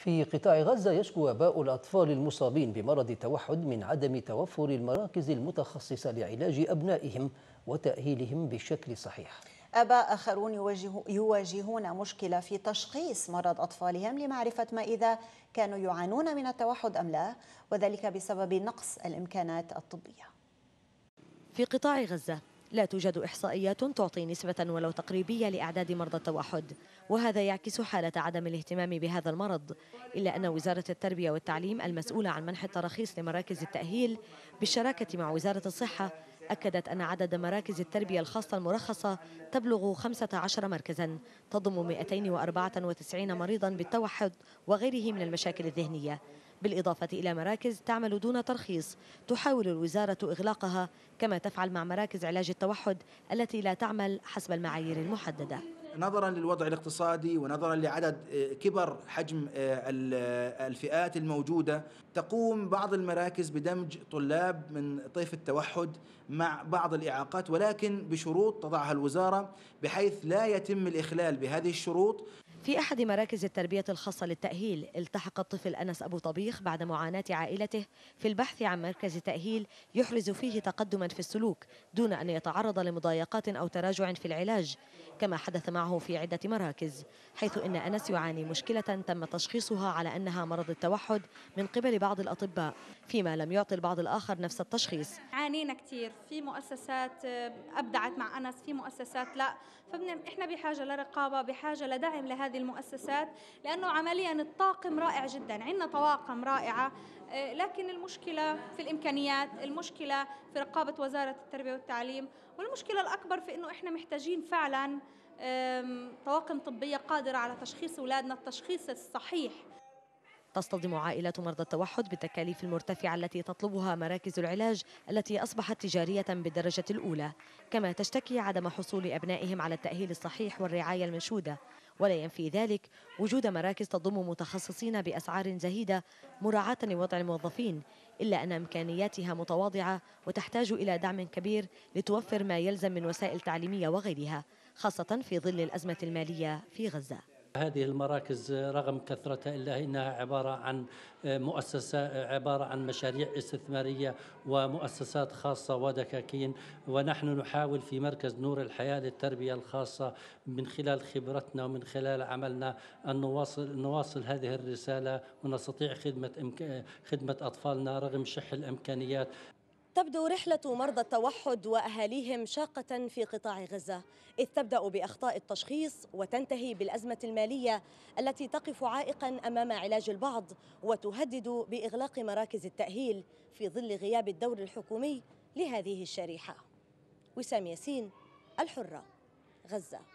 في قطاع غزة يشكو آباء الأطفال المصابين بمرض التوحد من عدم توفر المراكز المتخصصة لعلاج أبنائهم وتأهيلهم بشكل صحيح. آباء آخرون يواجهون مشكلة في تشخيص مرض أطفالهم لمعرفة ما إذا كانوا يعانون من التوحد أم لا، وذلك بسبب نقص الإمكانات الطبية. في قطاع غزة لا توجد إحصائيات تعطي نسبة ولو تقريبية لأعداد مرضى التوحد، وهذا يعكس حالة عدم الاهتمام بهذا المرض، إلا أن وزارة التربية والتعليم المسؤولة عن منح التراخيص لمراكز التأهيل بالشراكة مع وزارة الصحة أكدت أن عدد مراكز التربية الخاصة المرخصة تبلغ 15 مركزا تضم 294 مريضا بالتوحد وغيره من المشاكل الذهنية، بالإضافة إلى مراكز تعمل دون ترخيص تحاول الوزارة إغلاقها، كما تفعل مع مراكز علاج التوحد التي لا تعمل حسب المعايير المحددة. نظرا للوضع الاقتصادي ونظرا لعدد كبر حجم الفئات الموجودة، تقوم بعض المراكز بدمج طلاب من طيف التوحد مع بعض الإعاقات، ولكن بشروط تضعها الوزارة بحيث لا يتم الإخلال بهذه الشروط. في أحد مراكز التربية الخاصة للتأهيل التحق الطفل أنس أبو طبيخ بعد معاناة عائلته في البحث عن مركز تأهيل يحرز فيه تقدما في السلوك دون أن يتعرض لمضايقات أو تراجع في العلاج، كما حدث معه في عدة مراكز، حيث إن أنس يعاني مشكلة تم تشخيصها على أنها مرض التوحد من قبل بعض الأطباء، فيما لم يعطي البعض الآخر نفس التشخيص. عانينا كثير في مؤسسات أبدعت مع أنس، في مؤسسات لا، فإحنا بحاجة لرقابة، بحاجة لدعم لهذه المؤسسات، لأنه عمليا الطاقم رائع جدا، عندنا طواقم رائعة، لكن المشكلة في الإمكانيات، المشكلة في رقابة وزارة التربية والتعليم، والمشكلة الأكبر في أنه إحنا محتاجين فعلا طواقم طبية قادرة على تشخيص أولادنا التشخيص الصحيح. تصطدم عائلة مرضى التوحد بالتكاليف المرتفعة التي تطلبها مراكز العلاج التي أصبحت تجارية بالدرجة الأولى، كما تشتكي عدم حصول أبنائهم على التأهيل الصحيح والرعاية المنشودة، ولا ينفي ذلك وجود مراكز تضم متخصصين بأسعار زهيدة مراعاة لوضع الموظفين، إلا أن إمكانياتها متواضعة وتحتاج إلى دعم كبير لتوفر ما يلزم من وسائل تعليمية وغيرها، خاصة في ظل الأزمة المالية في غزة. هذه المراكز رغم كثرتها إلا إنها عبارة عن مؤسسة، عبارة عن مشاريع استثمارية ومؤسسات خاصة ودكاكين، ونحن نحاول في مركز نور الحياة للتربية الخاصة من خلال خبرتنا ومن خلال عملنا أن نواصل هذه الرسالة ونستطيع خدمة أطفالنا رغم شح الإمكانيات. تبدو رحلة مرضى التوحد وأهاليهم شاقة في قطاع غزة، إذ تبدأ بأخطاء التشخيص وتنتهي بالأزمة المالية التي تقف عائقا أمام علاج البعض وتهدد بإغلاق مراكز التأهيل في ظل غياب الدور الحكومي لهذه الشريحة. وسام ياسين، الحرة، غزة.